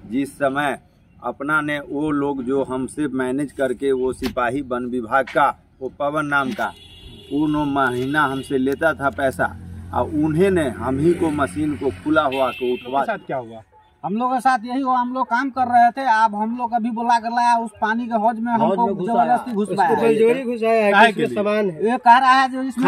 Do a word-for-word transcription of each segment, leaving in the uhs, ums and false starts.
जिस समय अपना ने वो लोग जो हमसे मैनेज करके वो सिपाही वन विभाग का वो पवन नाम का उन महीना हमसे लेता था पैसा, और उन्हें ने हम ही को मशीन को खुला हुआ को उठवा। साथ क्या हुआ? हम लोग के साथ यही हुआ, हम लोग काम कर रहे थे। अब हम लोग अभी बुला कर लाया उस पानी के हौज में हमको जबरदस्ती घुसवाया है। सामान ये कह रहा है जो इसमें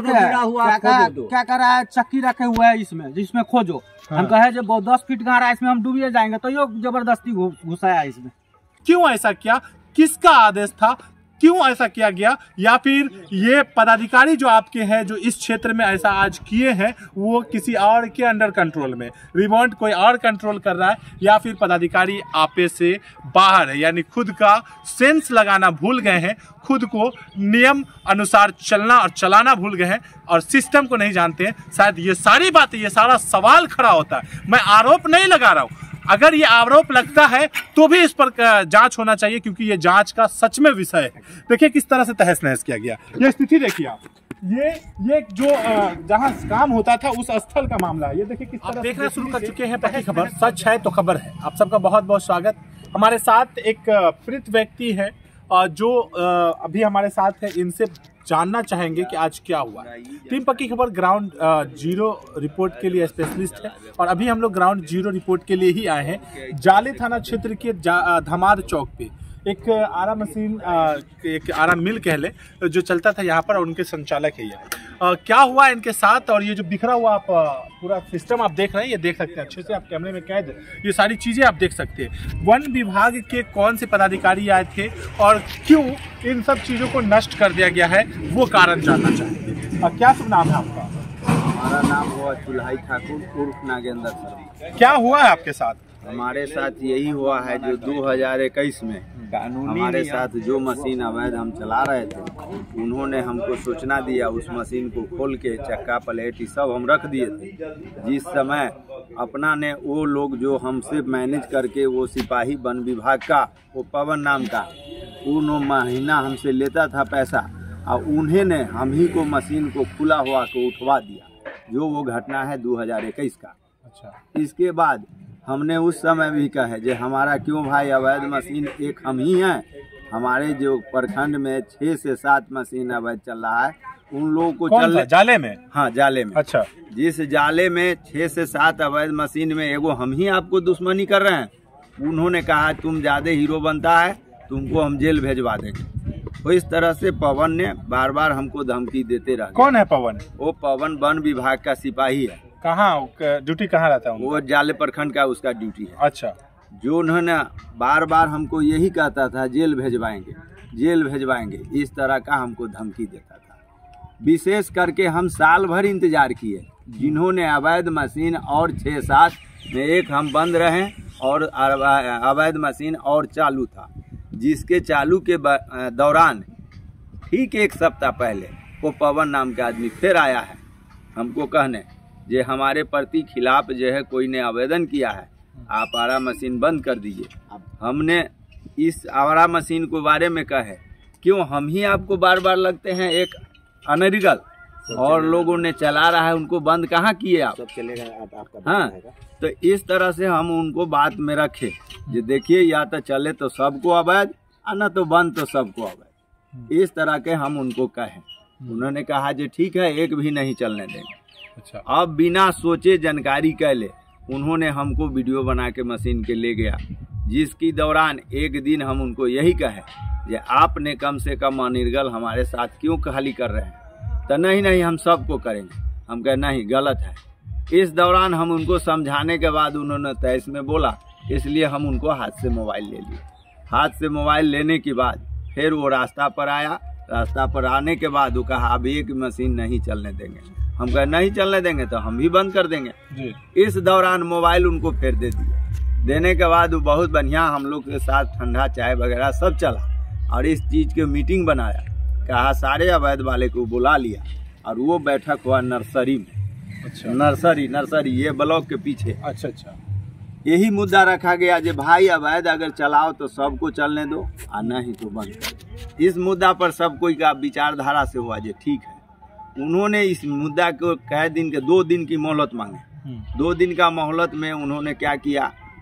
क्या कह रहा है, चक्की रखे हुए है इसमें जिसमें खोजो। हम कहे जो बहुत दस फीट गहरा है इसमें हम डूबिए जाएंगे, तो ये जबरदस्ती घुसाया इसमें। क्यों ऐसा किया? किसका आदेश था? क्यों ऐसा किया गया? या फिर ये पदाधिकारी जो आपके हैं जो इस क्षेत्र में ऐसा आज किए हैं वो किसी और के अंडर कंट्रोल में, रिमोट कोई और कंट्रोल कर रहा है, या फिर पदाधिकारी आपे से बाहर है, यानी खुद का सेंस लगाना भूल गए हैं, खुद को नियम अनुसार चलना और चलाना भूल गए हैं और सिस्टम को नहीं जानते हैं। शायद ये सारी बातें, ये सारा सवाल खड़ा होता है। मैं आरोप नहीं लगा रहा हूँ, अगर ये आरोप लगता है तो भी इस पर जांच होना चाहिए, क्योंकि ये जांच का सच में विषय है। देखिए किस तरह से तहस नहस किया गया, ये स्थिति देखिए आप। ये ये जो जहां काम होता था उस स्थल का मामला है। ये देखिए किस तरह देखना शुरू कर चुके हैं पक्की खबर, सच है तो खबर है। आप सबका बहुत बहुत स्वागत। हमारे साथ एक प्रीत व्यक्ति है जो अभी हमारे साथ है, इनसे जानना चाहेंगे कि आज क्या हुआ। टीम पक्की खबर ग्राउंड जीरो रिपोर्ट के लिए स्पेशलिस्ट है और अभी हम लोग ग्राउंड जीरो रिपोर्ट के लिए ही आए हैं। जाले थाना क्षेत्र के धमार चौक पे एक आरा मशीन, एक आरा मिल कह ले जो चलता था यहाँ पर, और उनके संचालक है ये। क्या हुआ इनके साथ, और ये जो बिखरा हुआ आप पूरा सिस्टम आप देख रहे हैं, ये देख सकते हैं अच्छे से, आप कैमरे में कैद ये सारी चीज़ें आप देख सकते हैं। वन विभाग के कौन से पदाधिकारी आए थे और क्यों इन सब चीज़ों को नष्ट कर दिया गया है वो कारण जानना चाहेंगे। और क्या शुभ नाम है आपका? हमारा नाम हुआ चुल्हाई ठाकुर उर्फ नागेंद्र शर्मा। क्या हुआ है आपके साथ? हमारे साथ यही हुआ है जो दो हज़ार इक्कीस में हमारे साथ जो मशीन अवैध हम चला रहे थे, उन्होंने हमको सूचना दिया, उस मशीन को खोल के चक्का प्लेट सब हम रख दिए थे। जिस समय अपना ने वो लोग जो हमसे मैनेज करके वो सिपाही वन विभाग का वो पवन नाम का उन महीना हमसे लेता था पैसा, और उन्हें ने हम ही को मशीन को खुला हुआ को उठवा दिया, जो वो घटना है दो हज़ार इक्कीस का। अच्छा। इसके बाद हमने उस समय भी कहा जे हमारा क्यों भाई अवैध मशीन एक हम ही हैं, हमारे जो प्रखंड में छः से सात मशीन अवैध चल रहा है, उन लोगों को चल जाले में। हाँ जाले में। अच्छा। जिस जाले में छः से सात अवैध मशीन में एगो हम ही आपको दुश्मनी कर रहे हैं। उन्होंने कहा तुम ज्यादा हीरो बनता है, तुमको हम जेल भेजवा देंगे। तो इस तरह से पवन ने बार बार हमको धमकी देते रहा। कौन है पवन? वो पवन वन विभाग का सिपाही है। कहाँ ड्यूटी कहाँ रहता है? वो जाले प्रखंड का उसका ड्यूटी है। अच्छा। जो उन्होंने बार बार हमको यही कहता था जेल भेजवाएंगे, जेल भेजवाएंगे, इस तरह का हमको धमकी देता था। विशेष करके हम साल भर इंतजार किए, जिन्होंने अवैध मशीन और छः सात में एक हम बंद रहे और अवैध मशीन और चालू था, जिसके चालू के दौरान ठीक एक सप्ताह पहले वो पवन नाम का आदमी फिर आया है हमको कहने जे हमारे प्रति खिलाफ जो है कोई ने आवेदन किया है, आप आरा मशीन बंद कर दीजिए। हमने इस आरा मशीन को बारे में कहे क्यों हम ही आपको बार बार लगते हैं एक अनरिगल, और लोगों ने चला रहा है उनको बंद कहाँ किए आप? सब चलेगा आप, आपका हाँ। तो इस तरह से हम उनको बात में रखे जो देखिए या तो चले तो सबको अवैध, न तो बंद तो सबको अवैध, इस तरह के हम उनको कहें। उन्होंने कहा जो ठीक है एक भी नहीं चलने देंगे। अच्छा। अब बिना सोचे जानकारी कैले उन्होंने हमको वीडियो बना के मशीन के ले गया, जिसकी दौरान एक दिन हम उनको यही कहे कि आपने कम से कम अनिर्गल हमारे साथ क्यों खाली कर रहे हैं? तो नहीं नहीं हम सबको करेंगे। हम कहे नहीं गलत है। इस दौरान हम उनको समझाने के बाद उन्होंने तैस में बोला, इसलिए हम उनको हाथ से मोबाइल ले लिए। हाथ से मोबाइल लेने के बाद फिर वो रास्ता पर आया। रास्ता पर आने के बाद वो कहा अब एक मशीन नहीं चलने देंगे। हम कहे नहीं चलने देंगे तो हम भी बंद कर देंगे जी। इस दौरान मोबाइल उनको फिर दे दिए। देने के बाद वो बहुत बढ़िया हम लोग के साथ ठंडा चाय वगैरह सब चला और इस चीज़ की मीटिंग बनाया। कहा सारे अवैध वाले को बुला लिया और वो बैठक हुआ नर्सरी में। अच्छा। नर्सरी नर्सरी ये ब्लॉक के पीछे। अच्छा अच्छा। यही मुद्दा रखा गया जो भाई अवैध अगर चलाओ तो सबको चलने दो और नहीं तो बंद कर। इस मुद्दा पर सब कोई का विचारधारा से हुआ जो ठीक है। उन्होंने इस मुद्दा को कई दिन के दो दिन की मोहलत मांगे। दो दिन का मोहलत में उन्होंने क्या किया,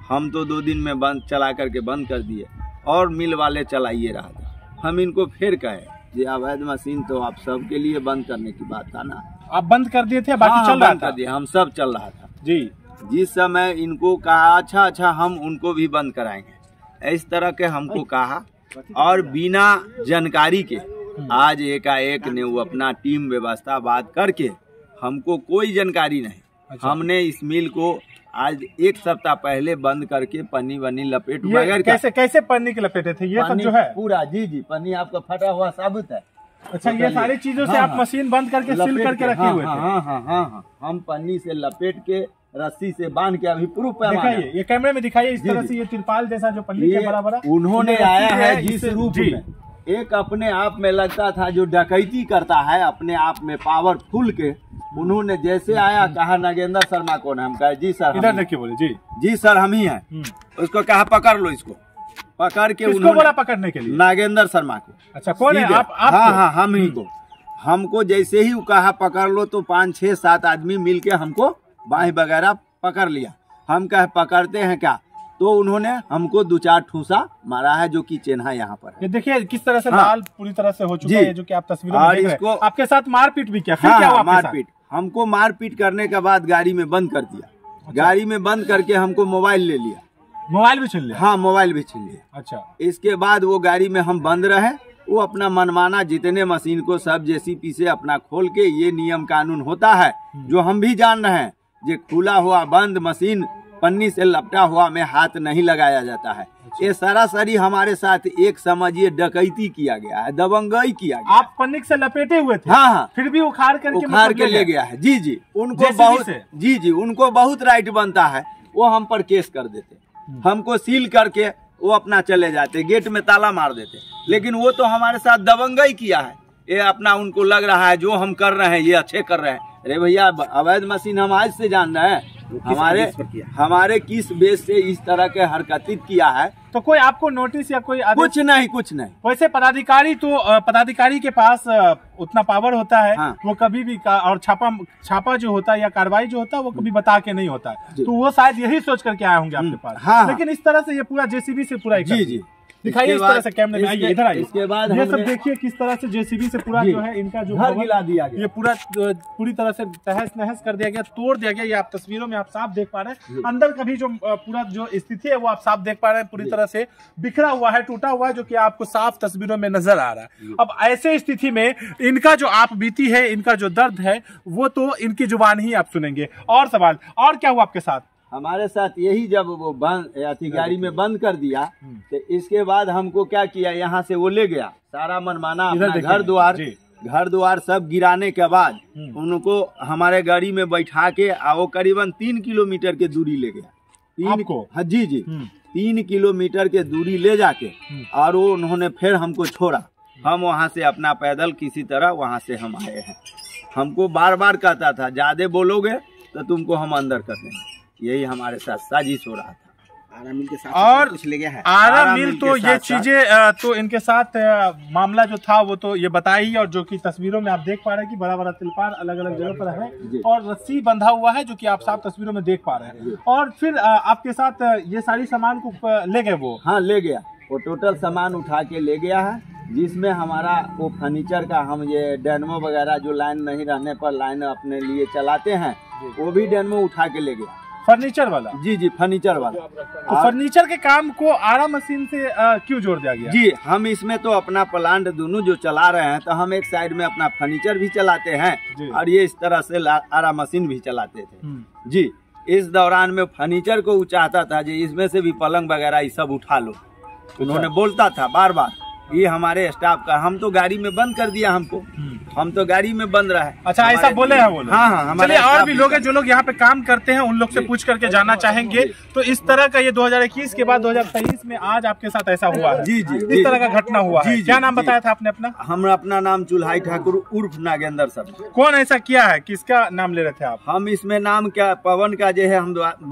हम तो दो दिन में बंद चला करके बंद कर दिए और मिल वाले चलाइए रहा था। हम इनको फिर कहे ये अवैध मशीन तो आप सबके लिए बंद करने की बात था ना, आप बंद कर दिए थे, बाकी हाँ, चल रहा बंद था। कर दिए, हम सब चल रहा था जी। जिस समय इनको कहा अच्छा अच्छा हम उनको भी बंद कराएंगे, इस तरह के हमको कहा और बिना जानकारी के आज एकाएक ने वो अपना टीम व्यवस्था बात करके, हमको कोई जानकारी नहीं, अच्छा। हमने इस मिल को आज एक सप्ताह पहले बंद करके पन्नी वन्नी लपेट वगैरह। कैसे कैसे पन्नी के लपेटे थे ये सब जो है पूरा? जी जी, पन्नी आपका फटा हुआ साबुत है। अच्छा, ये सारी चीजों से हाँ, आप हाँ, मशीन बंद करके सील करके रखे हाँ, हुए थे? हाँ हाँ हाँ हाँ हाँ, हम पन्नी से लपेट के रस्सी से बांध के अभी प्रूफ पैमाना दिखाइए, ये कैमरे में दिखाइए इस तरह से, ये तिरपाल जैसा जो पन्नी के बराबर उन्होंने आया है जिस रूप में, एक अपने आप में लगता था जो डकैती करता है अपने आप में पावरफुल के, उन्होंने जैसे आया कहा नागेंद्र शर्मा कौन है? हम कहा जी सर, इधर देखिए, बोले जी जी सर हम ही हैं। उसको कहा पकड़ लो इसको, पकड़ के उन्होंने बोला पकड़ने के लिए नागेंद्र शर्मा को। अच्छा, कौन है आप? आप हाँ हाँ, हम ही को। हमको जैसे ही कहा पकड़ लो तो पाँच छह सात आदमी मिलके हमको बाहीं वगैरह पकड़ लिया। हम कहे पकड़ते हैं क्या, तो उन्होंने हमको दो चार ठूसा मारा है जो कि चिन्ह यहाँ पर है। ये देखिए किस तरह से हाँ, लाल पूरी तरह से हो चुका है, जो कि आप तस्वीरों में देख रहे हैं। आपके साथ मारपीट भी किया? फिर हाँ, क्या हुआ आपके साथ? मारपीट, हमको मारपीट करने के बाद गाड़ी में बंद कर दिया। अच्छा। गाड़ी में बंद करके हमको मोबाइल ले लिया। मोबाइल भी छीन लिया? हाँ, मोबाइल भी छीन लिया। अच्छा। इसके बाद वो गाड़ी में हम बंद रहे, वो अपना मनमाना जितने मशीन को सब जेसीबी से अपना खोल के, ये नियम कानून होता है जो हम भी जान रहे हैं, जो खुला हुआ बंद मशीन पन्नी से लपटा हुआ में हाथ नहीं लगाया जाता है। अच्छा। ये सरासरी हमारे साथ एक समझिए डकैती किया गया है, दबंगई किया गया। आप पन्नी से लपेटे हुए थे? हाँ हाँ, फिर भी उखाड़ करके उखाड़ के ले गया है। जी जी, उनको बहुत जी जी उनको बहुत राइट बनता है, वो हम पर केस कर देते, हमको सील करके वो अपना चले जाते, गेट में ताला मार देते। लेकिन वो तो हमारे साथ दबंगई किया है, ये अपना उनको लग रहा है जो हम कर रहे हैं ये अच्छे कर रहे हैं। अरे भैया, अवैध मशीन हम आज से जान रहे हैं, हमारे हमारे किस बेस से इस तरह के हरकतित किया है। तो कोई आपको नोटिस या कोई आदेश? कुछ नहीं, कुछ नहीं। वैसे पदाधिकारी तो पदाधिकारी के पास उतना पावर होता है, हाँ। वो कभी भी और छापा छापा जो होता है या कार्रवाई जो होता है वो कभी बता के नहीं होता है, तो वो शायद यही सोच करके आए होंगे आपके पास। हाँ, लेकिन इस तरह से ये पूरा जेसीबी से पूरा जी जी दिखाइए इस तरह से, कैमरे में आइए, इधर आइए। इसके बाद ये सब देखिए किस तरह से जेसीबी से पूरा जो है इनका जो घर गिरा दिया गया, ये पूरा पूरी तरह से तहस नहस कर दिया गया, तोड़ दिया गया। ये आप तस्वीरों में आप साफ देख पा रहे हैं, अंदर का भी जो पूरा जो स्थिति है वो आप साफ देख पा रहे हैं, पूरी तरह से बिखरा हुआ है, टूटा हुआ है, जो कि आपको साफ तस्वीरों में नजर आ रहा है। अब ऐसे स्थिति में इनका जो आप बीती है, इनका जो दर्द है, वो तो इनकी जुबान ही आप सुनेंगे। और सवाल, और क्या हुआ आपके साथ? हमारे साथ यही, जब वो बंद अथी गाड़ी में बंद कर दिया तो इसके बाद हमको क्या किया, यहाँ से वो ले गया सारा मनमाना अपना घर द्वार घर द्वार सब गिराने के बाद उनको हमारे गाड़ी में बैठा के वो करीबन तीन किलोमीटर के दूरी ले गया। तीन आपको? हाँ जी जी, तीन किलोमीटर के दूरी ले जाके और वो उन्होंने फिर हमको छोड़ा। हम वहाँ से अपना पैदल किसी तरह वहाँ से हम आए हैं। हमको बार बार कहता था ज्यादा बोलोगे तो तुमको हम अंदर कर देंगे, यही हमारे साथ साजिश हो रहा था। आरा मिल के साथ और कुछ ले गया है। आरा मिल तो ये चीजें तो इनके साथ मामला जो था वो तो ये बताई, और जो कि तस्वीरों में आप देख पा रहे हैं कि बड़ा बड़ा तिलपार अलग अलग जगह पर है और रस्सी बंधा हुआ है, जो कि आप साफ तस्वीरों में देख पा रहे हैं। और फिर आपके साथ ये सारी सामान को ले गए वो? हाँ, ले गया, वो टोटल सामान उठा के ले गया है, जिसमें हमारा वो फर्नीचर का, हम ये डेनमो वगैरह जो लाइन नहीं रहने पर लाइन अपने लिए चलाते हैं, वो भी डेनमो उठा के ले गया। फर्नीचर वाला? जी जी, फर्नीचर वाला। तो फर्नीचर के काम को आरा मशीन से आ, क्यों जोड़ दिया गया? जी, हम इसमें तो अपना प्लांट दोनों जो चला रहे हैं, तो हम एक साइड में अपना फर्नीचर भी चलाते हैं और ये इस तरह से आरा मशीन भी चलाते थे। जी, इस दौरान में फर्नीचर को वो चाहता था जी इसमें से भी पलंग वगैरह ये सब उठा लो, उन्होंने बोलता था बार बार। ये हमारे स्टाफ का, हम तो गाड़ी में बंद कर दिया, हमको हम तो गाड़ी में बंद रहा है। अच्छा, ऐसा बोले हैं वो लोग? हाँ हाँ, हमारे और भी लोग हैं जो लोग यहाँ पे काम करते हैं, उन लोग से पूछ करके जानना चाहेंगे। तो इस तरह का ये दो हज़ार इक्कीस के बाद दो हज़ार तेईस में आज आपके साथ ऐसा हुआ है? जी जी, इस तरह का घटना हुआ है। क्या नाम बताया था आपने अपना? हम अपना नाम चुल्हाई ठाकुर उर्फ नागेंद्र सर। कौन ऐसा किया है, किसका नाम ले रहे थे आप? हम इसमें नाम क्या, पवन का जो है हम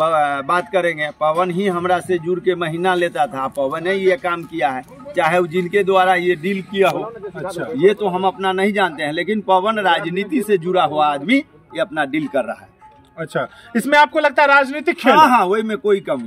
बात करेंगे। पवन ही हमरा से जुड़ के महीना लेता था, पवन ही ये काम किया है, चाहे वो जिनके द्वारा ये डील किया हो। अच्छा, ये तो हम अपना नहीं जानते हैं, लेकिन पवन राजनीति से जुड़ा हुआ आदमी ये अपना डील कर रहा है। अच्छा, इसमें आपको लगता है राजनीतिक खेल? हाँ हाँ, वही में कोई कमी नहीं।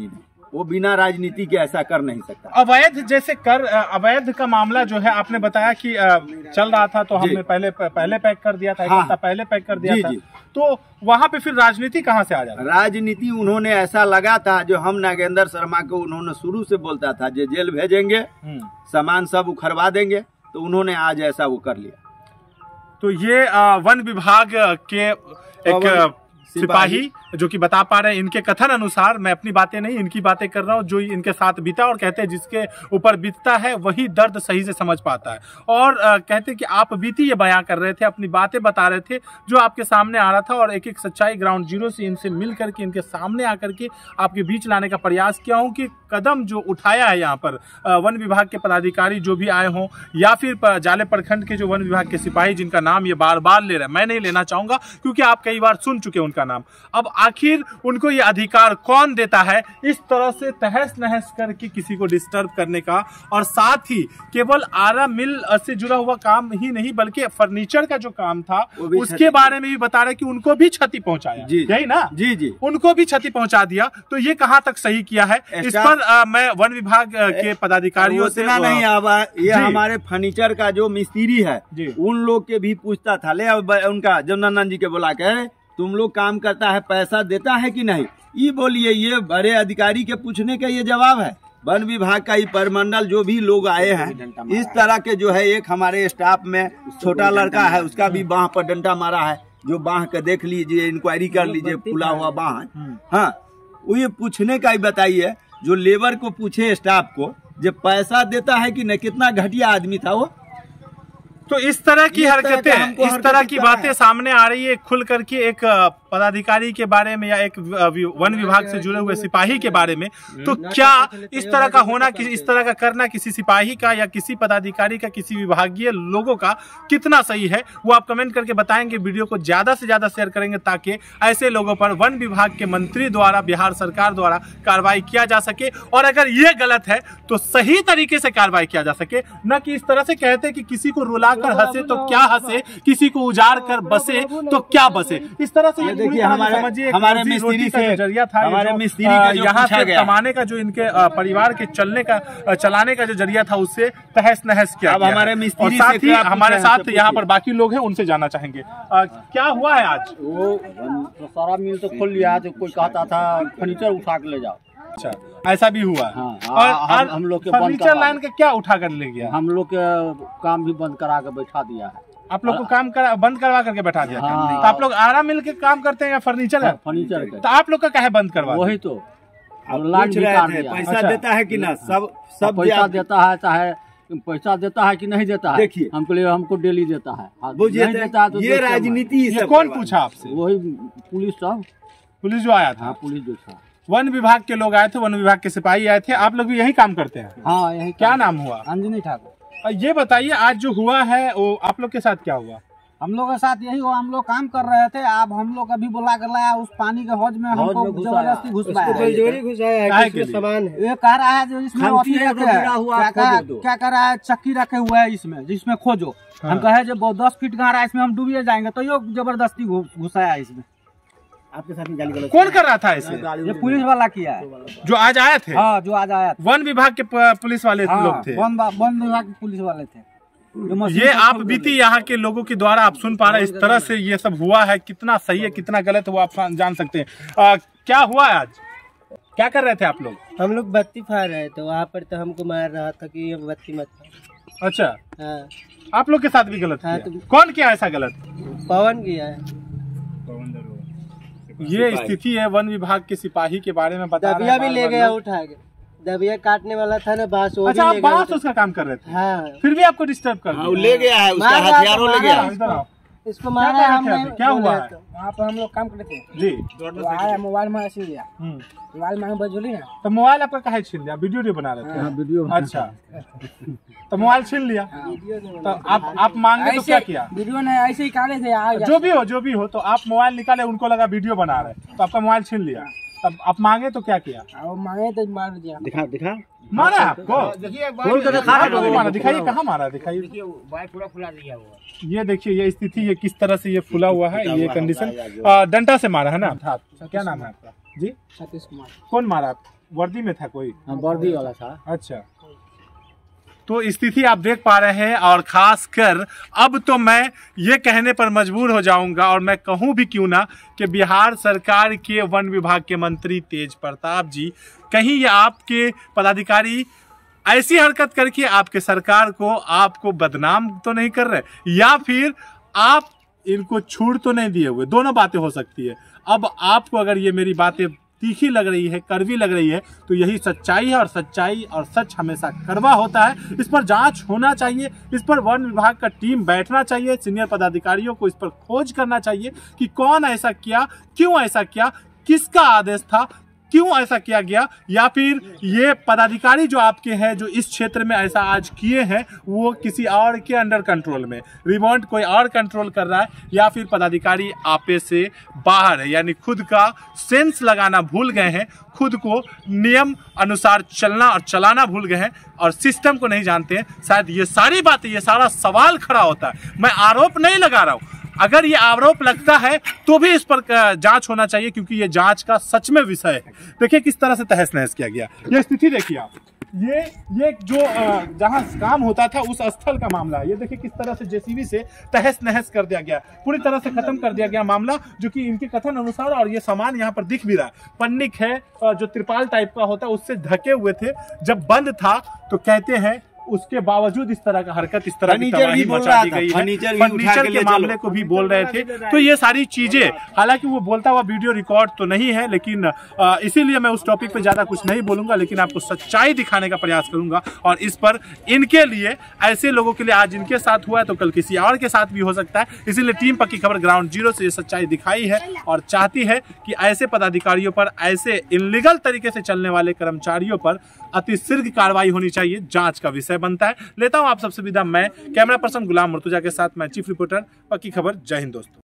वो बिना राजनीति के ऐसा कर नहीं सकता। अवैध जैसे कर अवैध का मामला जो है आपने बताया कि चल रहा था तो हमने पहले पहले पैक कर दिया था, एक हफ्ता पहले पैक कर दिया जी, था, जी। तो वहाँ पे फिर राजनीति कहाँ से आ जाती? राजनीति उन्होंने ऐसा लगा था, जो हम नागेंद्र शर्मा को उन्होंने शुरू से बोलता था जो जेल भेजेंगे, सामान सब उखड़वा देंगे, तो उन्होंने आज ऐसा वो कर लिया। तो ये वन विभाग के एक सिपाही जो कि बता पा रहे हैं, इनके कथन अनुसार, मैं अपनी बातें नहीं इनकी बातें कर रहा हूँ, जो इनके साथ बीता, और कहते हैं जिसके ऊपर बीतता है वही दर्द सही से समझ पाता है। और आ, कहते हैं कि आप बीती ये बयां कर रहे थे, अपनी बातें बता रहे थे जो आपके सामने आ रहा था, और एक एक सच्चाई ग्राउंड जीरो से इनसे मिल करके इनके सामने आकर के आपके बीच लाने का प्रयास किया हूँ कि कदम जो उठाया है यहाँ पर आ, वन विभाग के पदाधिकारी जो भी आए हों, या फिर जाले प्रखंड के जो वन विभाग के सिपाही जिनका नाम ये बार बार ले रहे हैं, मैं नहीं लेना चाहूंगा क्योंकि आप कई बार सुन चुके उनका नाम। अब आखिर उनको ये अधिकार कौन देता है इस तरह से तहस नहस करके किसी को डिस्टर्ब करने का? और साथ ही केवल आरा मिल से जुड़ा हुआ काम ही नहीं, बल्कि फर्नीचर का जो काम था उसके बारे में भी बता रहे कि उनको भी क्षति पहुंचाया, यही ना? जी जी, उनको भी क्षति पहुंचा दिया। तो ये कहाँ तक सही किया है? इस पर आ, मैं वन विभाग के पदाधिकारियों से नहीं आवा, ये हमारे फर्नीचर का जो मिस्त्री है उन लोग के भी पूछता था, ले उनका जमुनानंद जी के बुला के, तुम लोग काम करता है, पैसा देता है कि नहीं, ये बोलिए। ये बड़े अधिकारी के पूछने का ये जवाब है। वन विभाग का ये परमंडल जो भी लोग आए हैं, इस तरह के जो है, एक हमारे स्टाफ में छोटा लड़का है, उसका भी बाह पर डंडा मारा है, जो बाह का देख लीजिए, इंक्वायरी कर लीजिए, फूला हुआ बाह है। हाँ, वो ये पूछने का ही बताइए, जो लेबर को पूछे स्टाफ को, जो पैसा देता है कि नहीं, कितना घटिया आदमी था वो। तो इस तरह की हरकतें, इस तरह की बातें सामने आ रही है खुल करके एक पदाधिकारी के बारे में या एक वन विभाग से जुड़े हुए सिपाही के बारे में। तो क्या इस तरह का होना, इस तरह का करना किसी सिपाही का या किसी पदाधिकारी का, किसी विभागीय लोगों का कितना सही है, वो आप कमेंट करके बताएंगे। वीडियो को ज्यादा से ज्यादा शेयर करेंगे ताकि ऐसे लोगों पर वन विभाग के मंत्री द्वारा, बिहार सरकार द्वारा कार्रवाई किया जा सके, और अगर ये गलत है तो सही तरीके से कार्रवाई किया जा सके, न कि इस तरह से कहते कि किसी को रुला कर हंसे तो क्या हंसे, किसी को उजाड़ कर बसे तो क्या बसे। इस तरह से देखिए, हमारे हमारे मिस्त्री से जरिया था, हमारे मिस्त्री का जो यहाँ से कमाने का, जो इनके परिवार के चलने का, चलाने का जो जरिया था, उससे तहस नहस किया। अब हमारे मिस्त्री साथ ही हमारे साथ यहाँ पर बाकी लोग हैं, उनसे जानना चाहेंगे क्या हुआ है आज। वो सारा मिल तो खोल लिया, तो कोई कहता था फर्नीचर उठा के ले जाओ। अच्छा, ऐसा भी हुआ। हाँ, और हम, हम लोग के फर्नीचर लाइन का क्या उठा कर ले गया? हम लोग के काम भी बंद करा के बैठा दिया है। आप लोग को काम करा, बंद करवा करके बैठा दिया? हाँ। तो आप लोग आरा मिल के काम करते हैं या फर्नीचर है? फर्नीचर। तो आप लोग का काहे बंद करवा? वही तो पैसा देता है कि ना, सब सब पैसा देता है, चाहे पैसा देता है कि नहीं देता है। देखिए, हमको लिए हमको डेली देता है, नहीं देता है तो ये राजनीति। ये कौन पूछा आपसे? वही पुलिस सब, पुलिस जो आया था। पुलिस जो था, वन विभाग के लोग आए थे, वन विभाग के सिपाही आए थे। आप लोग भी यही काम करते हैं? हाँ, यही। क्या नाम हुआ? अंजनी ठाकुर। ये बताइए, आज जो हुआ है वो आप लोग के साथ क्या हुआ? हम लोग के साथ यही हुआ, हम लोग काम कर रहे थे, अब हम लोग अभी बुला कर लाया उस पानी के हौज में, हमको जबरदस्ती घुसवाया। ये कह रहा है जो इसमें क्या कर रहा है, चक्की रखे हुए है इसमें, जिसमें खोजो। हम कहे जो दस फीट गहरा है, इसमें हम डूबिए जाएंगे, तो ये जबरदस्ती घुसाया इसमें। आपके साथ गाली गलौज कौन कर रहा था इसे? ये पुलिस वाला किया है, जो आज आए थे। हाँ, जो आज आया था। वन विभाग के पुलिस वाले हाँ, लोग थे। वन विभाग के पुलिस वाले थे। ये आप बीती यहाँ के लोगों के द्वारा आप सुन पा रहे, इस तरह से ये सब हुआ है। कितना सही है कितना गलत है वो आप जान सकते हैं। आ, क्या हुआ है आज? क्या कर रहे थे आप लोग? हम लोग बत्ती फाड़ रहे थे वहाँ पर, तो हमको मार रहा था कि ये बत्ती मत फाड़। अच्छा, हाँ। आप लोग के साथ भी गलत हाँ, किया? तो कौन किया ऐसा गलत? पवन किया है। ये स्थिति है। वन विभाग के सिपाही के बारे में बता दबिया भी ले गया उठा के, दबिया काटने वाला था ना बांस, वो अच्छा, भी आप ले गया। बांस उसका काम कर रहे थे? हाँ। फिर भी आपको डिस्टर्ब कर दिया? ले गया है, उसका हथियारों ले गया। इधर आओ। इसको मारा हमने। क्या हुआ है? वहाँ पर हम लोग काम करते थे जी, आया मोबाइल में ऐसे लिया, मोबाइल मांग बजोली ना, तो मोबाइल आपका काहे छीन लिया? वीडियो नहीं बना रहे थे? हाँ, वीडियो। अच्छा, तो मोबाइल छीन लिया। तो आप आप मांगे तो क्या किया? वीडियो ने ऐसे ही काले थे। जो भी हो जो भी हो, तो आप मोबाइल निकाले, उनको लगा वीडियो बना रहे, तो आपका मोबाइल छीन लिया। तब आप मांगे तो क्या किया? मांगे तो मार दिया। दिखा दिखा मारा आपको? खोल के दिखा, मारा, दिखाइए कहाँ मारा, दिखाइए। पूरा फुला दिया हुआ। ये देखिए, ये स्थिति, ये किस तरह से ये फुला हुआ है, ये कंडीशन। डंडा से मारा है ना? क्या नाम है आपका? जी, सतीश कुमार। कौन मारा आप? वर्दी में था कोई? वर्दी वाला था। अच्छा, तो स्थिति आप देख पा रहे हैं। और खास कर अब तो मैं ये कहने पर मजबूर हो जाऊंगा, और मैं कहूं भी क्यों ना, कि बिहार सरकार के वन विभाग के मंत्री तेज प्रताप जी, कहीं ये आपके पदाधिकारी ऐसी हरकत करके आपके सरकार को, आपको बदनाम तो नहीं कर रहे, या फिर आप इनको छूट तो नहीं दिए हुए? दोनों बातें हो सकती है। अब आपको अगर ये मेरी बातें तीखी लग रही है, कड़वी लग रही है, तो यही सच्चाई है, और सच्चाई और सच हमेशा कड़वा होता है। इस पर जांच होना चाहिए, इस पर वन विभाग का टीम बैठना चाहिए, सीनियर पदाधिकारियों को इस पर खोज करना चाहिए कि कौन ऐसा किया, क्यों ऐसा किया, किसका आदेश था, क्यों ऐसा किया गया, या फिर ये पदाधिकारी जो आपके हैं जो इस क्षेत्र में ऐसा आज किए हैं वो किसी और के अंडर कंट्रोल में, रिमोट कोई और कंट्रोल कर रहा है, या फिर पदाधिकारी आपे से बाहर है, यानी खुद का सेंस लगाना भूल गए हैं, खुद को नियम अनुसार चलना और चलाना भूल गए हैं, और सिस्टम को नहीं जानते हैं। शायद ये सारी बातें, ये सारा सवाल खड़ा होता है। मैं आरोप नहीं लगा रहा हूँ, अगर ये आरोप लगता है तो भी इस पर जांच होना चाहिए, क्योंकि ये जांच का सच में विषय है। देखिए किस तरह से तहस नहस किया गया, ये स्थिति देखिए आप। ये ये जो जहां काम होता था उस स्थल का मामला है। ये देखिए किस तरह से जेसीबी से तहस नहस कर दिया गया, पूरी तरह से खत्म कर दिया गया मामला, जो कि इनके कथन अनुसार, और ये सामान यहाँ पर दिख भी रहा है, पन्निक है जो त्रिपाल टाइप का होता है उससे ढके हुए थे। जब बंद था तो कहते हैं उसके बावजूद इस तरह का हरकत, इस तरह की तबाही मचा दी गई है। फर्नीचर के मामले को भी बोल रहे थे। तो ये सारी चीजें, हालांकि वो बोलता हुआ वीडियो रिकॉर्ड तो नहीं है, लेकिन इसीलिए मैं उस टॉपिक पे ज्यादा कुछ नहीं बोलूंगा, लेकिन आपको सच्चाई दिखाने का प्रयास करूंगा। और इस पर इनके लिए, ऐसे लोगों के लिए आज इनके साथ हुआ है तो कल किसी और के साथ भी हो सकता है। इसीलिए टीम पक्की खबर ग्राउंड जीरो से ये सच्चाई दिखाई है, और चाहती है कि ऐसे पदाधिकारियों पर, ऐसे इनलीगल तरीके से चलने वाले कर्मचारियों पर अति शीघ्र कार्रवाई होनी चाहिए, जांच का विषय बनता है। लेता हूं आप सबसे विदा, मैं कैमरा पर्सन गुलाम मुर्तजा के साथ, मैं चीफ रिपोर्टर पक्की खबर। जय हिंद दोस्तों।